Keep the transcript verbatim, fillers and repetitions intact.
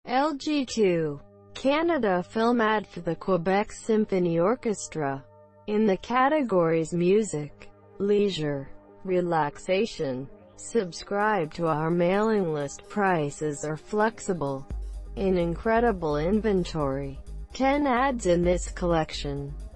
L G two. Canada film ad for the Quebec Symphony Orchestra. In the categories Music, Leisure, Relaxation. Subscribe to our mailing list. Prices are flexible. An incredible inventory. ten ads in this collection.